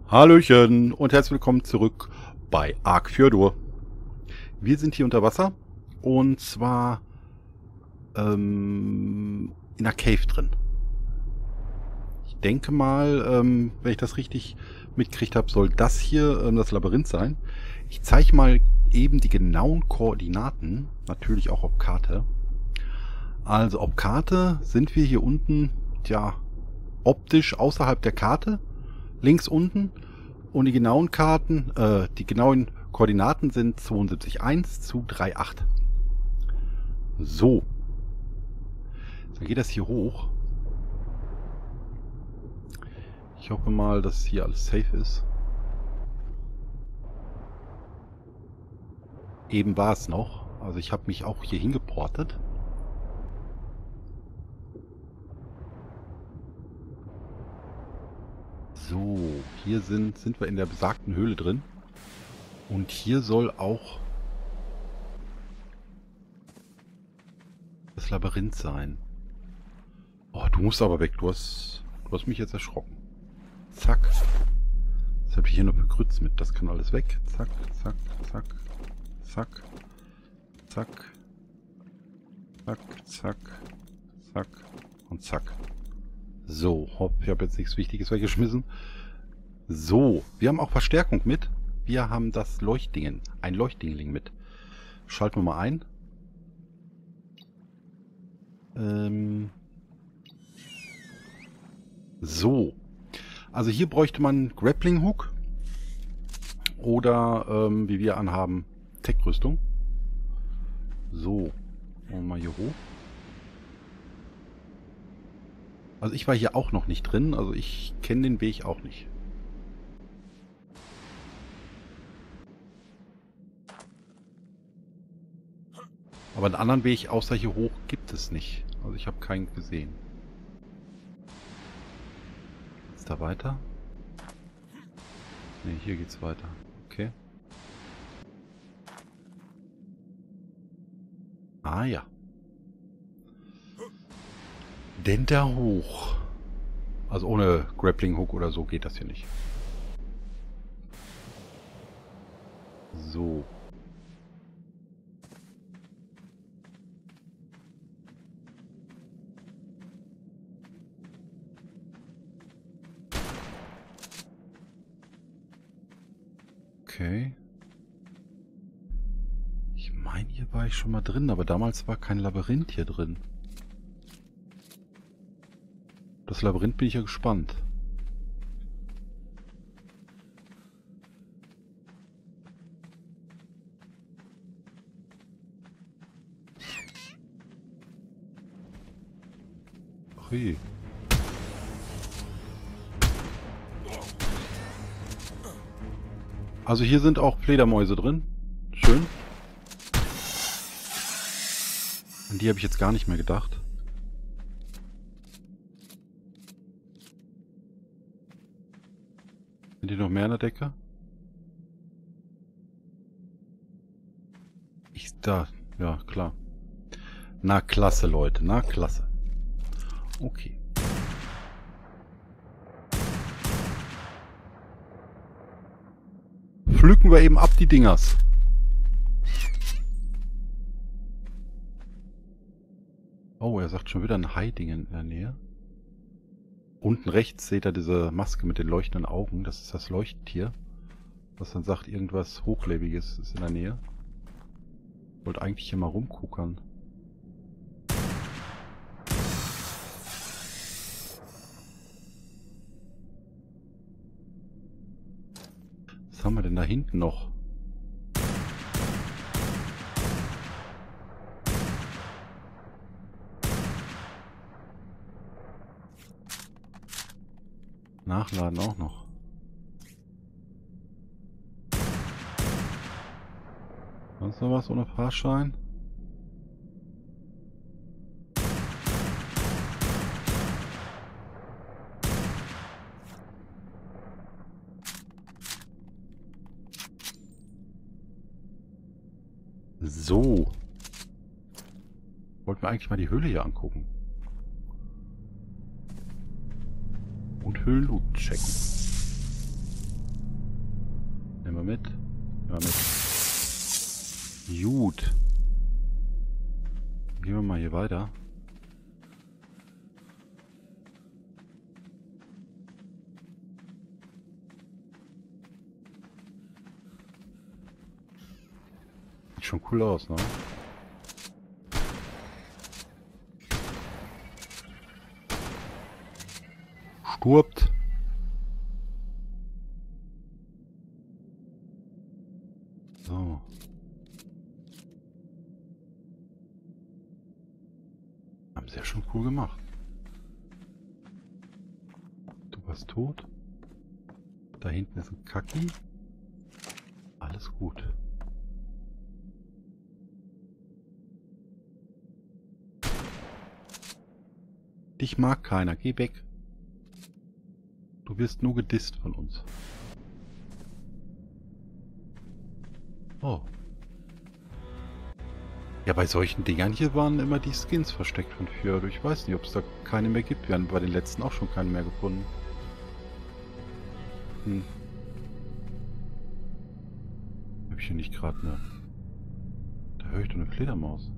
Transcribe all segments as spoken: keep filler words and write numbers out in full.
Hallöchen und herzlich willkommen zurück bei Ark Fjordur. Wir sind hier unter Wasser und zwar ähm, in einer Cave drin. Ich denke mal, ähm, wenn ich das richtig mitgekriegt habe, soll das hier ähm, das Labyrinth sein. Ich zeige mal eben die genauen Koordinaten, natürlich auch auf Karte. Also auf Karte sind wir hier unten, ja, optisch außerhalb der Karte, links unten. Und die genauen Karten, äh, die genauen Koordinaten sind zweiundsiebzig eins zu acht. So. Dann geht das hier hoch. Ich hoffe mal, dass hier alles safe ist. Eben war es noch. Also ich habe mich auch hier hingeportet. So, hier sind, sind wir in der besagten Höhle drin. Und hier soll auch das Labyrinth sein. Oh, du musst aber weg. Du hast, du hast mich jetzt erschrocken. Zack. Das habe ich hier noch bekrützt mit. Das kann alles weg. Zack, zack, zack, zack, zack, zack, zack, zack und zack. So, hopp, ich habe jetzt nichts Wichtiges weggeschmissen. So, wir haben auch Verstärkung mit. Wir haben das Leuchtdingen, ein Leuchtdingling mit. Schalten wir mal ein. Ähm so, also hier bräuchte man Grappling Hook oder, ähm, wie wir anhaben, Tech-Rüstung. So, wollen wir mal hier hoch. Also ich war hier auch noch nicht drin, also ich kenne den Weg auch nicht. Aber einen anderen Weg außer hier hoch gibt es nicht. Also ich habe keinen gesehen. Geht's da weiter? Ne, hier geht's weiter. Okay. Ah ja. Denn da hoch. Also ohne Grappling Hook oder so geht das hier nicht. So. Okay. Ich meine, hier war ich schon mal drin, aber damals war kein Labyrinth hier drin. Das Labyrinth bin ich ja gespannt. Hui. Also hier sind auch Fledermäuse drin. Schön. An die habe ich jetzt gar nicht mehr gedacht. Sind hier noch mehr an der Decke? Ich, da, ja, klar. Na, klasse, Leute, na, klasse. Okay. Pflücken wir eben ab die Dingers. Oh, er sagt schon wieder ein Hai-Ding in der Nähe. Unten rechts seht ihr diese Maske mit den leuchtenden Augen. Das ist das Leuchttier. Was dann sagt, irgendwas Hochlebiges ist in der Nähe. Ich wollte eigentlich hier mal rumguckern. Was haben wir denn da hinten noch? Nachladen auch noch. Sonst noch was ohne Fahrschein? So. Wollten wir eigentlich mal die Höhle hier angucken. Und Höhlenloot checken. mit. Ja, mit. Gut. Gehen wir mal hier weiter. Sieht schon cool aus, ne? Stirbt. So. Haben sie ja schon cool gemacht. Du warst tot. Da hinten ist ein Kaki. Alles gut. Dich mag keiner. Geh weg. Du wirst nur gedisst von uns. Oh. Ja, bei solchen Dingern hier waren immer die Skins versteckt von früher. Ich weiß nicht, ob es da keine mehr gibt. Wir haben bei den letzten auch schon keine mehr gefunden. Hm. Hab ich hier nicht gerade eine... Da höre ich doch eine Fledermaus.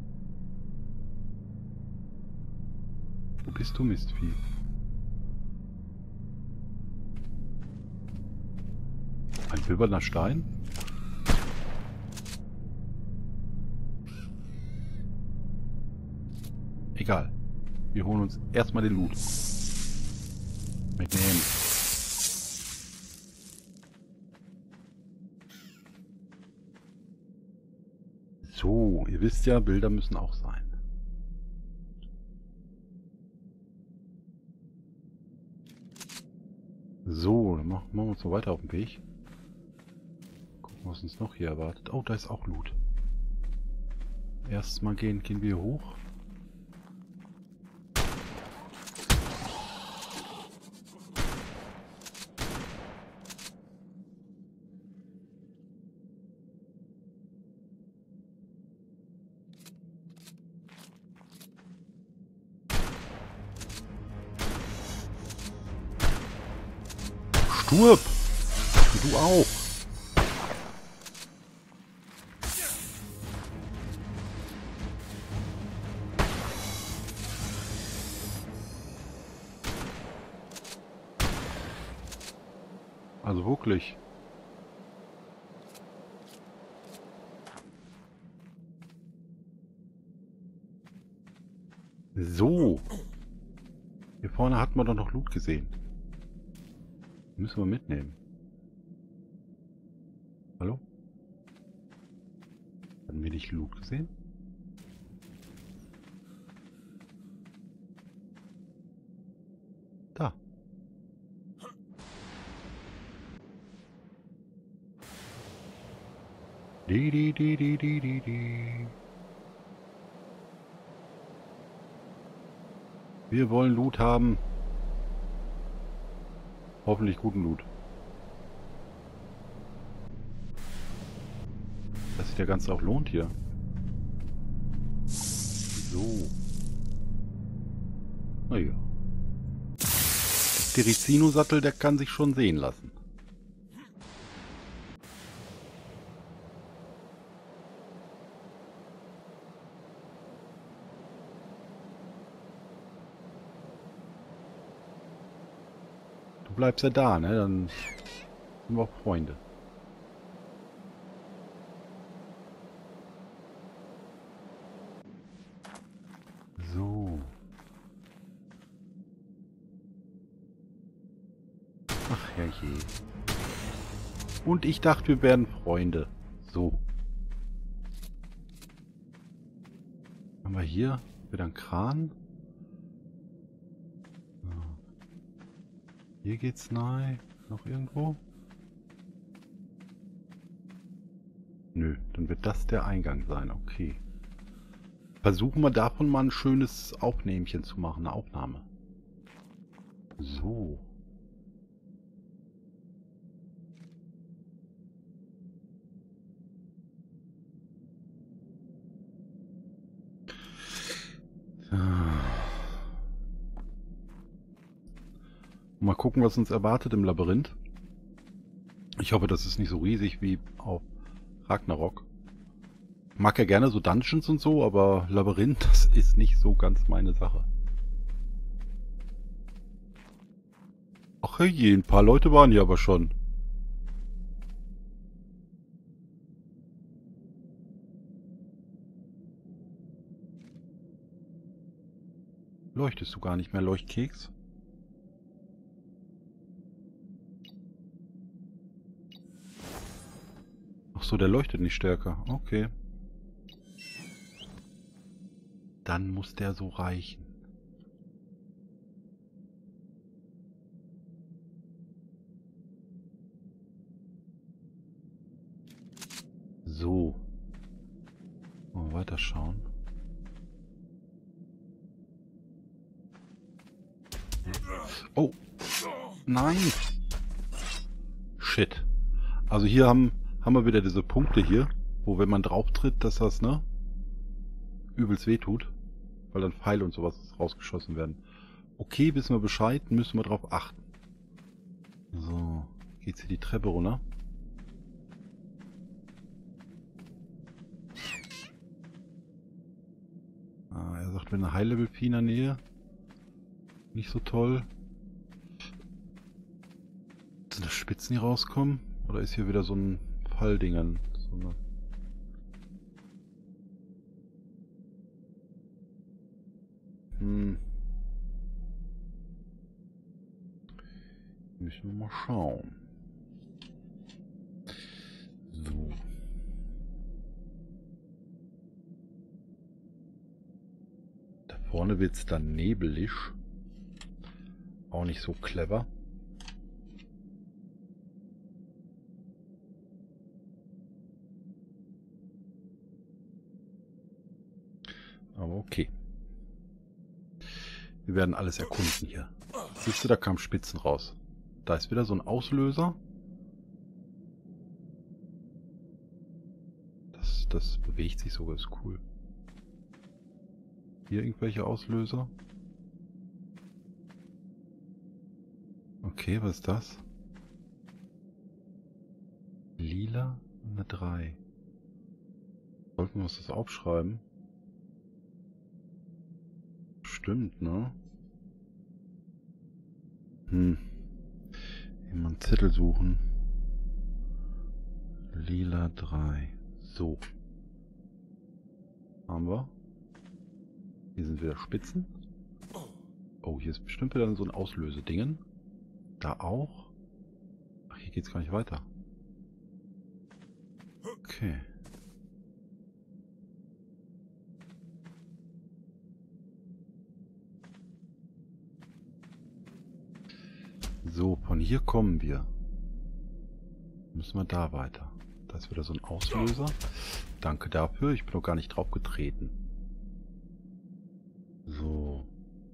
Wo bist du, Mistvieh? Ein silberner Stein? Egal. Wir holen uns erstmal den Loot. Mitnehmen. So, ihr wisst ja, Bilder müssen auch sein. So, dann machen wir uns so weiter auf den Weg. Gucken, was uns noch hier erwartet. Oh, da ist auch Loot. Erstmal gehen, gehen wir hoch. Sturb! Und du auch! Also wirklich. So. Hier vorne hatten wir doch noch Loot gesehen. Müssen wir mitnehmen. Hallo? Hatten wir nicht Loot gesehen? Da. Die, die, die, die, die, die, die. Wir wollen Loot haben. Hoffentlich guten Loot. Dass sich der Ganze auch lohnt hier. So. Naja. Der Terizino-Sattel, der kann sich schon sehen lassen. Du bleibst ja da, ne? Dann sind wir auch Freunde. So. Ach ja je. Und ich dachte, wir wären Freunde. So. Haben wir hier wieder einen Kran. Hier geht's nahe. Noch irgendwo? Nö, dann wird das der Eingang sein. Okay. Versuchen wir davon mal ein schönes Aufnehmchen zu machen. Eine Aufnahme. So. Mal gucken, was uns erwartet im Labyrinth. Ich hoffe, das ist nicht so riesig wie auf Ragnarok. Mag ja gerne so Dungeons und so, aber Labyrinth, das ist nicht so ganz meine Sache. Ach je, ein paar Leute waren hier aber schon. Leuchtest du gar nicht mehr, Leuchtkeks? Ach so, der leuchtet nicht stärker. Okay. Dann muss der so reichen. So. Mal weiter schauen. Oh. Nein. Shit. Also hier haben, haben wir wieder diese Punkte hier, wo wenn man drauf tritt, dass das, ne, übelst weh tut. Weil dann Pfeile und sowas rausgeschossen werden. Okay, wissen wir Bescheid, müssen wir drauf achten. So. Geht's hier die Treppe runter? Ah, er sagt, wenn eine High-Level-Vieh in der Nähe. Nicht so toll. Sind das Spitzen, die rauskommen? Oder ist hier wieder so ein Falldingern? So eine hm. Müssen wir mal schauen. So. Da vorne wird es dann nebelig. Auch nicht so clever. Aber okay. Wir werden alles erkunden hier. Siehst du, da kamen Spitzen raus. Da ist wieder so ein Auslöser. Das, das bewegt sich sogar, ist cool. Hier irgendwelche Auslöser. Okay, was ist das? Lila und eine drei. Sollten wir uns das aufschreiben? Stimmt, ne? Hm. Immer einen Zettel suchen. Lila drei. So. Haben wir. Hier sind wieder Spitzen. Oh, hier ist bestimmt wieder so ein Auslösedingen. Da auch. Ach, hier geht's gar nicht weiter. Okay. So, von hier kommen wir. Müssen wir da weiter. Da ist wieder so ein Auslöser. Danke dafür. Ich bin noch gar nicht drauf getreten. So.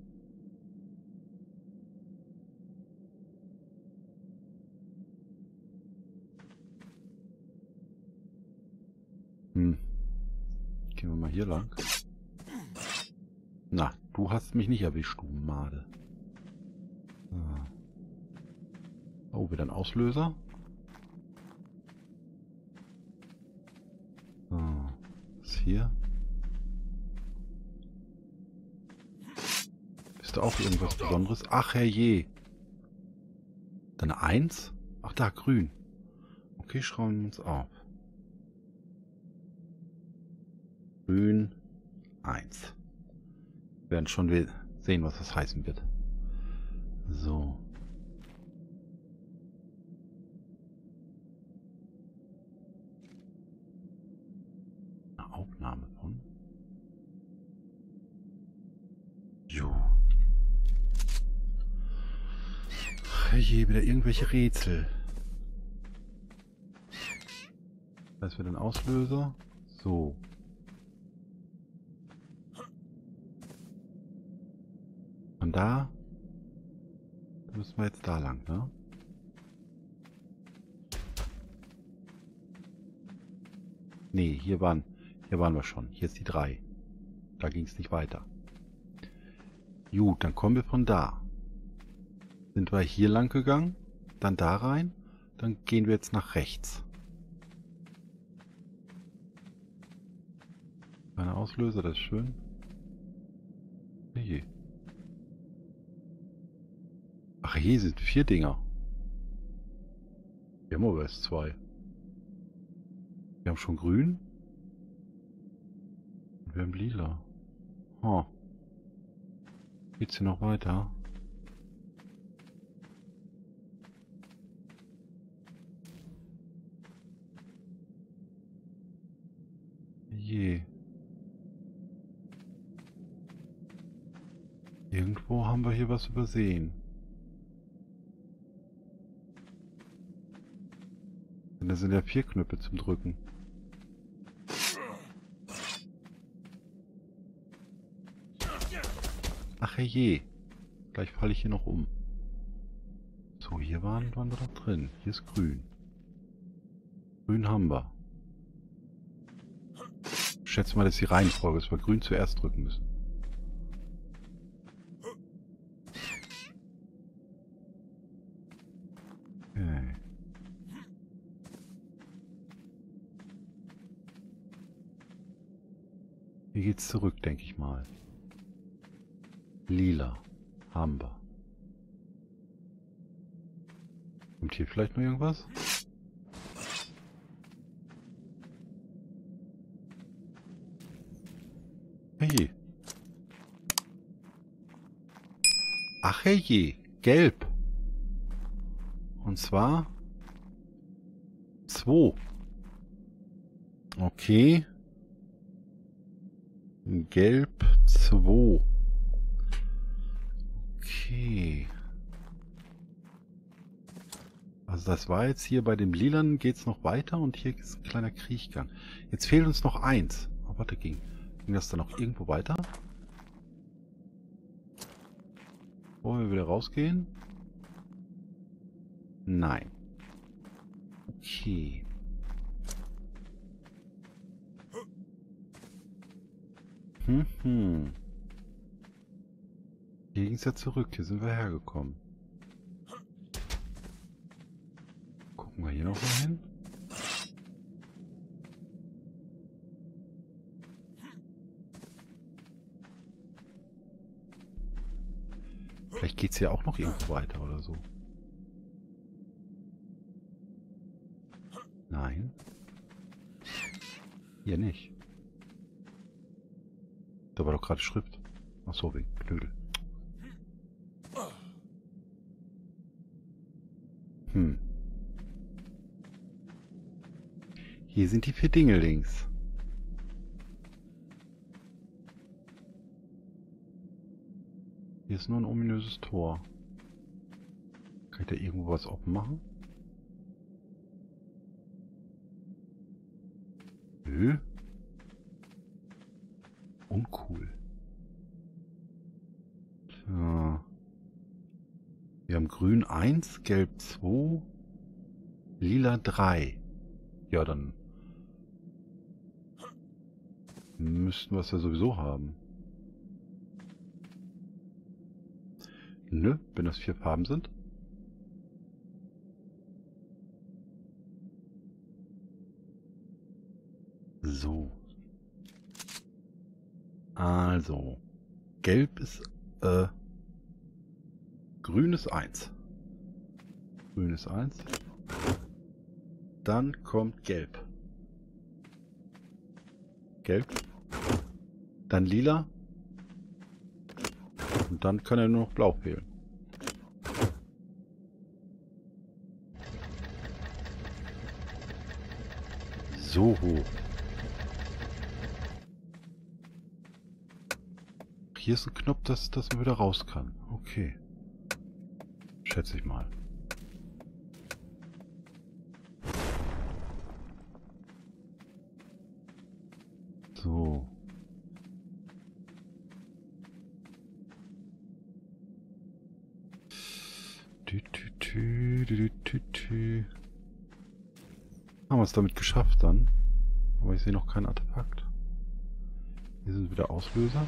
Hm. Gehen wir mal hier lang. Na, du hast mich nicht erwischt, du Made. Ah. Oh, wieder ein Auslöser. So. Was ist hier? Ist da auch irgendwas Besonderes? Ach, herrje. Dann eine Eins? Ach, da, grün. Okay, schreiben wir uns auf. Grün eins. Wir werden schon sehen, was das heißen wird. So. Eine Aufnahme von. Jo. Je, wieder irgendwelche Rätsel. Das wird ein Auslöser. So. Von da, da müssen wir jetzt da lang, ne? Nee, hier waren, hier waren wir schon. Hier ist die drei. Da ging es nicht weiter. Gut, dann kommen wir von da. Sind wir hier lang gegangen, dann da rein, Dann gehen wir jetzt nach rechts. Keine Auslöser, das ist schön. Je. Ach, hier sind vier Dinger. Wir haben aber erst zwei. Wir haben schon grün. Und wir haben lila. Oh. Geht's hier noch weiter? Je. Irgendwo haben wir hier was übersehen. Denn da sind ja vier Knöpfe zum Drücken. Ach je. Gleich falle ich hier noch um. So, hier waren, waren wir doch drin. Hier ist grün. Grün haben wir. Ich schätze mal, das ist die Reihenfolge, dass wir grün zuerst drücken müssen. Okay. Hier geht's zurück, denke ich mal. Lila. Haben wir. Kommt hier vielleicht noch irgendwas? Hey. Ach hey, gelb. Und zwar zwei. Okay. Gelb zwei. Okay. Also das war jetzt hier bei dem Lilanen geht es noch weiter und hier ist ein kleiner Kriechgang. Jetzt fehlt uns noch eins. Oh, warte, ging, ging das dann noch irgendwo weiter? Wollen wir wieder rausgehen? Nein. Okay. Hm, hm. Hier ging es ja zurück. Hier sind wir hergekommen. Gucken wir hier noch mal hin. Vielleicht geht es hier auch noch irgendwo weiter oder so. Nein. Hier nicht. Da war doch gerade Schrift. Ach so, wegen Knödel. Hm. Hier sind die vier Dingelings. Hier ist nur ein ominöses Tor. Kann ich da irgendwo was offen machen? Nö. Uncool. Tja. Wir haben grün eins, gelb zwei, lila drei. Ja, dann müssten wir es ja sowieso haben. Nö, wenn das vier Farben sind. So. Also. Gelb ist, äh, grün ist eins. Grün ist eins. Dann kommt gelb. Gelb. Dann lila. Und dann kann er nur noch blau fehlen. So hoch. Hier ist ein Knopf, dass, dass man wieder raus kann. Okay. Schätze ich mal. So. Tü, tü, tü, tü, tü, tü. Haben wir es damit geschafft dann. Aber ich sehe noch kein Artefakt. Hier sind wieder Auslöser.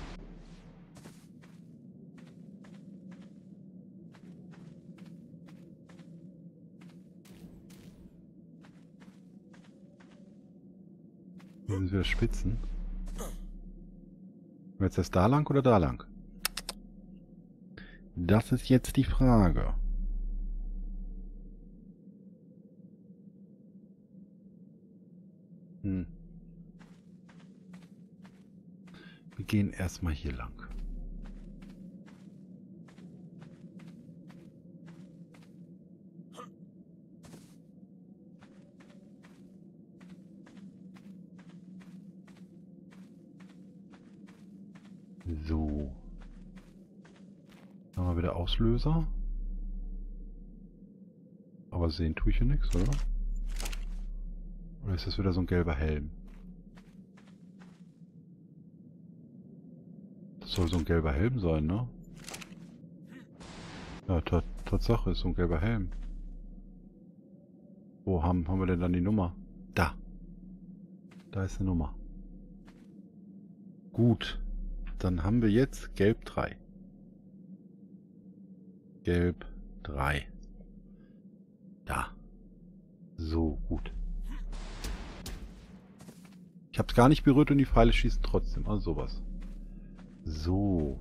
Hier sind wieder Spitzen. Jetzt erst da lang oder da lang? Das ist jetzt die Frage. Hm. Wir gehen erstmal hier lang. So. Dann haben wir wieder Auslöser. Aber sehen tue ich hier nichts, oder? Oder ist das wieder so ein gelber Helm? Das soll so ein gelber Helm sein, ne? Ja, Tatsache ist so ein gelber Helm. Wo haben, haben wir denn dann die Nummer? Da. Da ist eine Nummer. Gut. Dann haben wir jetzt Gelb drei. Gelb drei. Da. So, gut. Ich habe es gar nicht berührt und die Pfeile schießen trotzdem. Also sowas. So.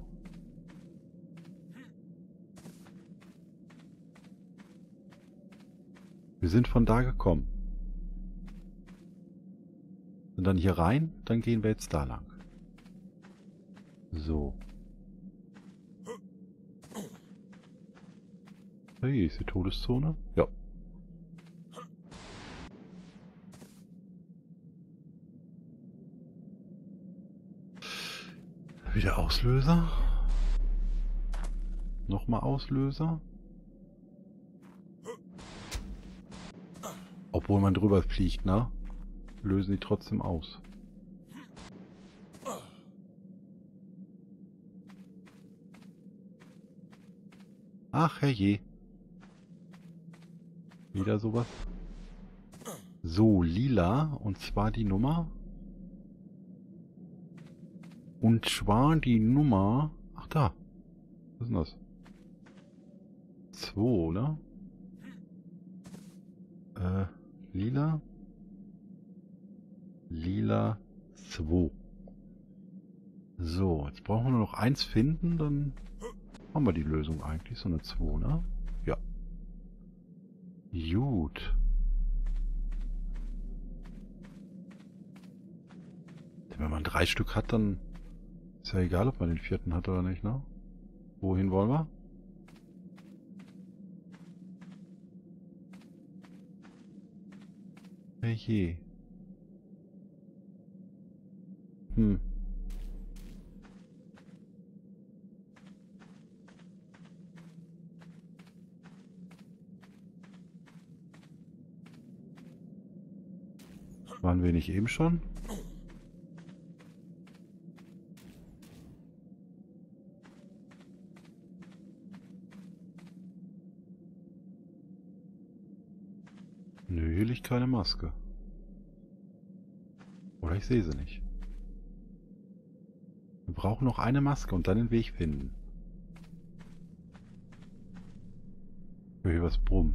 Wir sind von da gekommen. Und dann hier rein, dann gehen wir jetzt da lang. So. Hey, ist die Todeszone? Ja. Wieder Auslöser. Nochmal Auslöser. Obwohl man drüber fliegt, ne? Lösen die trotzdem aus. Ach, herrje. Wieder sowas. So, lila. Und zwar die Nummer. Und zwar die Nummer... Ach, da. Was ist denn das? zwei, oder? Äh, lila. Lila zwei. So, jetzt brauchen wir nur noch eins finden, dann haben wir die Lösung eigentlich. So eine zwei, ne? Ja. Gut. Wenn man drei Stück hat, dann ist ja egal, ob man den vierten hat oder nicht, ne? Wohin wollen wir? Hey je. Hm. Waren wir nicht eben schon? Nö, hier liegt keine Maske. Oder ich sehe sie nicht. Wir brauchen noch eine Maske und dann den Weg finden. Ich höre hier was brummen.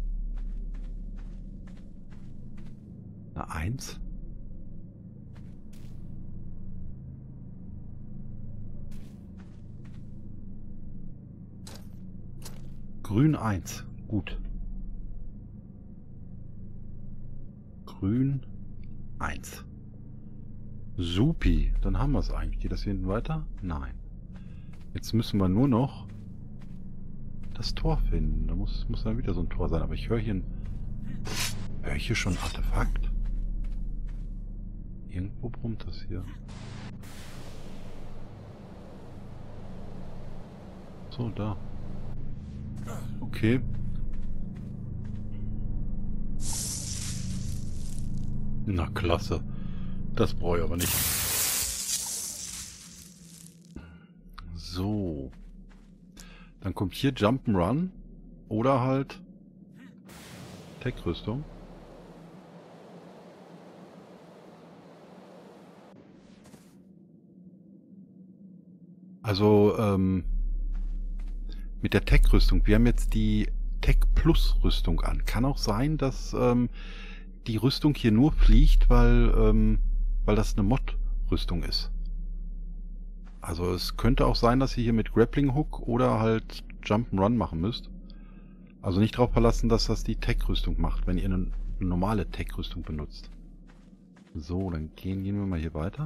Eine Eins? Grün eins. Gut. Grün eins. Supi. Dann haben wir es eigentlich. Geht das hier hinten weiter? Nein. Jetzt müssen wir nur noch das Tor finden. Da muss, muss dann wieder so ein Tor sein. Aber ich höre hier ein... Höre ich hier schon ein Artefakt? Irgendwo brummt das hier. So, da. Okay. Na, klasse. Das brauche ich aber nicht. So. Dann kommt hier Jump'n'Run. Oder halt Tech-Rüstung. Also, ähm, mit der Tech-Rüstung. Wir haben jetzt die Tech-Plus-Rüstung an. Kann auch sein, dass ähm, die Rüstung hier nur fliegt, weil ähm, weil das eine Mod-Rüstung ist. Also es könnte auch sein, dass ihr hier mit Grappling Hook oder halt Jump'n'Run machen müsst. Also nicht darauf verlassen, dass das die Tech-Rüstung macht, wenn ihr eine normale Tech-Rüstung benutzt. So, dann gehen, gehen wir mal hier weiter.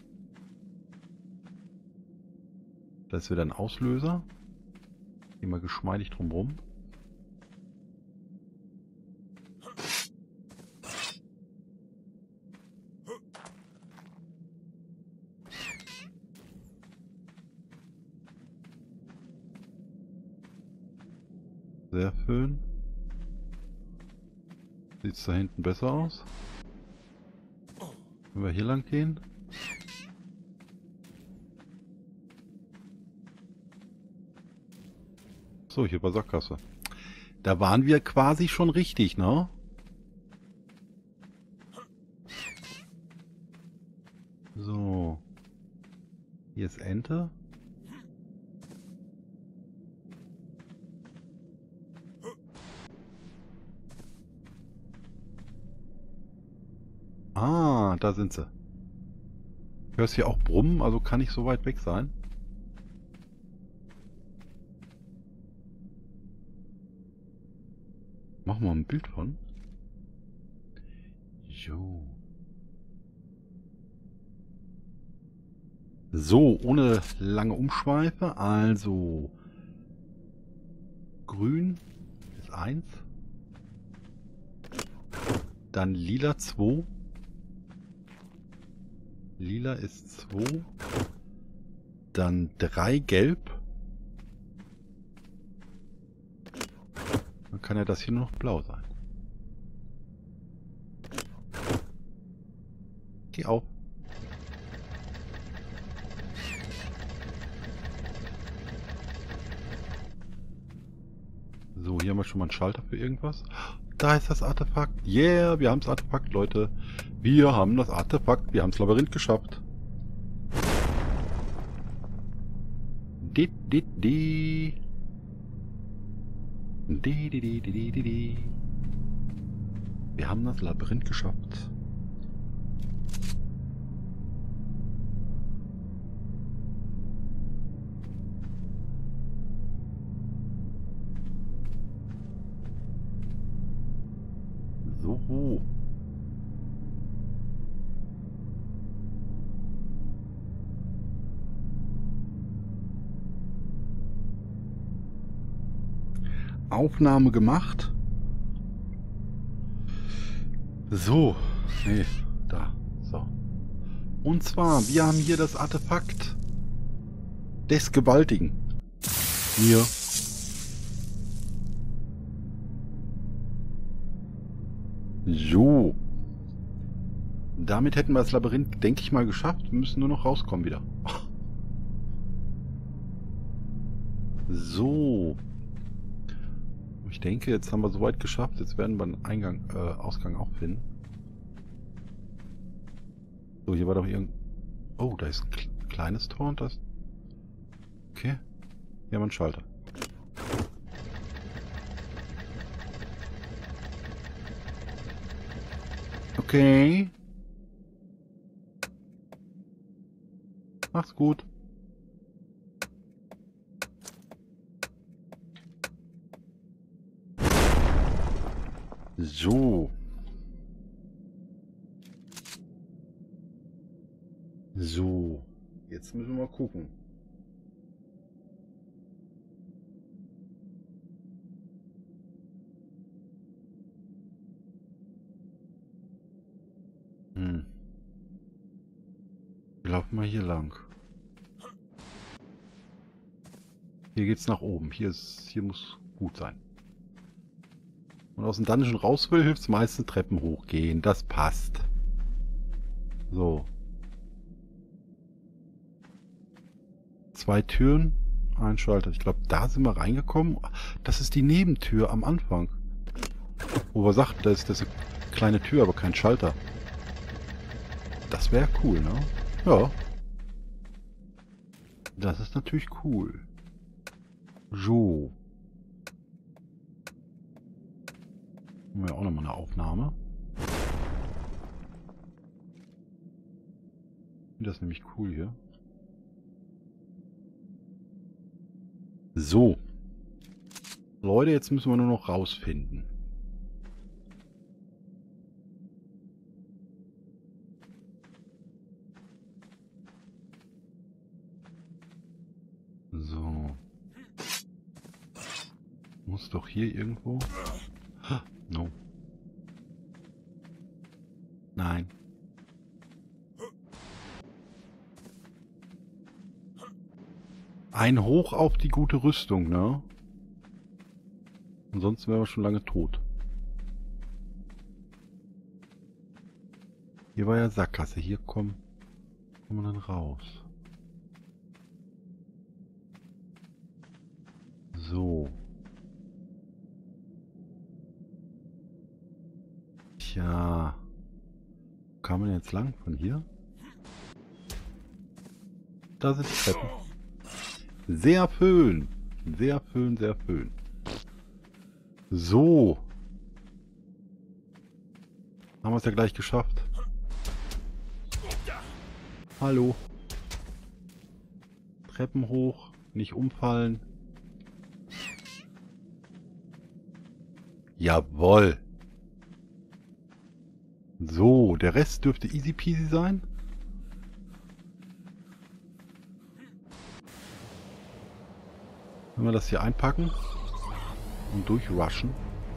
Da ist wieder ein Auslöser. Gehen wir geschmeidig drum rum. Sehr schön. Sieht es da hinten besser aus? Wenn wir hier lang gehen. So, hier war Sackgasse. Da waren wir quasi schon richtig, ne? So. Hier ist Ente. Ah, da sind sie. Hörst hier auch Brummen, also kann nicht so weit weg sein. Machen wir ein Bild von. Jo. So, ohne lange Umschweife. Also grün ist eins. Dann lila zwei. Lila ist zwei. Dann drei gelb. Dann kann ja das hier nur noch blau sein. Geh auf. So, hier haben wir schon mal einen Schalter für irgendwas. Da ist das Artefakt. Yeah, wir haben das Artefakt, Leute. Wir haben das Artefakt. Wir haben das Labyrinth geschafft. Di, di, di. Di, di, di, di, di, di, di. Wir haben das Labyrinth geschafft. So. Aufnahme gemacht. So. Nee, da. So. Und zwar, wir haben hier das Artefakt des Gewaltigen. Hier. So. Damit hätten wir das Labyrinth, denke ich mal, geschafft. Wir müssen nur noch rauskommen wieder. So. Ich denke, jetzt haben wir soweit geschafft. Jetzt werden wir einen Eingang, äh, Ausgang auch finden. So, hier war doch irgend... Oh, da ist ein kleines Tor und das... Okay. Hier haben wir einen Schalter. Okay. Mach's gut. So. So. Jetzt müssen wir mal gucken. Hm. Wir laufen mal hier lang. Hier geht's nach oben. Hier ist, hier muss gut sein. Und aus dem Dungeon raus will, hilft es meistens Treppen hochgehen. Das passt. So. Zwei Türen, ein Schalter. Ich glaube, da sind wir reingekommen. Das ist die Nebentür am Anfang. Wo wir sagten, da ist das eine kleine Tür, aber kein Schalter. Das wäre cool, ne? Ja. Das ist natürlich cool. So. Haben wir auch nochmal eine Aufnahme. Das ist nämlich cool hier. So. Leute, jetzt müssen wir nur noch rausfinden. So. Muss doch hier irgendwo... No. Nein. Ein Hoch auf die gute Rüstung, ne? Ansonsten wären wir schon lange tot. Hier war ja Sackgasse. Hier kommen, kommen wir dann raus. So. Tja. Wo kann man jetzt lang? Von hier? Da sind die Treppen. Sehr schön. Sehr schön, sehr schön. So. Haben wir es ja gleich geschafft. Hallo. Treppen hoch. Nicht umfallen. Jawohl. So, der Rest dürfte easy peasy sein. Wenn wir das hier einpacken und durchrushen.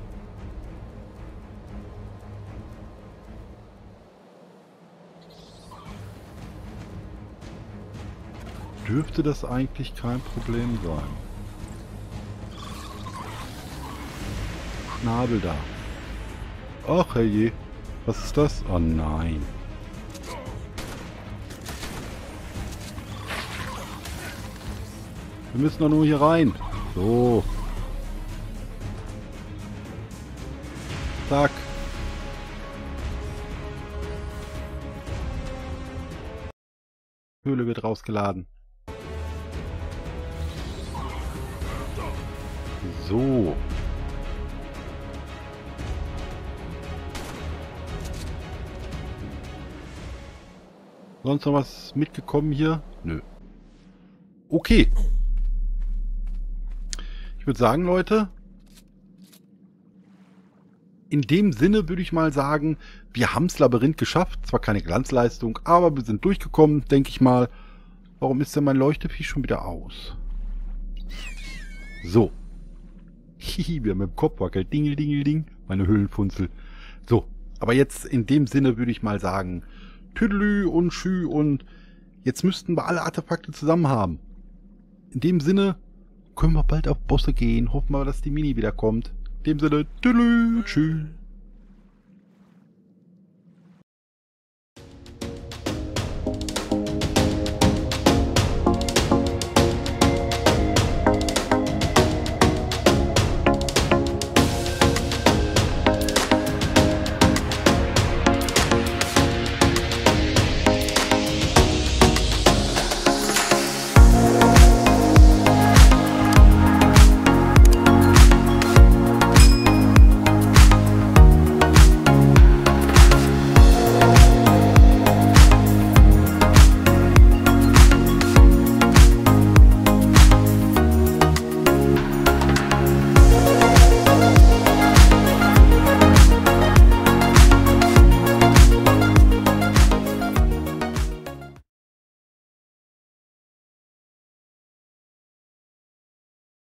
Dürfte das eigentlich kein Problem sein. Schnabel da. Ach herrje. Was ist das? Oh nein. Wir müssen doch nur hier rein. So. Zack. Höhle wird rausgeladen. So. Sonst noch was mitgekommen hier? Nö. Okay. Ich würde sagen, Leute, in dem Sinne würde ich mal sagen, wir haben das Labyrinth geschafft. Zwar keine Glanzleistung, aber wir sind durchgekommen, denke ich mal. Warum ist denn mein Leuchtevieh schon wieder aus? So. Hihi, wir haben im Kopf wackelt. Dingel, dingel, ding. Meine Höhlenfunzel. So, aber jetzt in dem Sinne würde ich mal sagen, Tüdelü und Schü und jetzt müssten wir alle Artefakte zusammen haben. In dem Sinne können wir bald auf Bosse gehen. Hoffen wir, dass die Mini wiederkommt. In dem Sinne, Tüdelü, tschüss.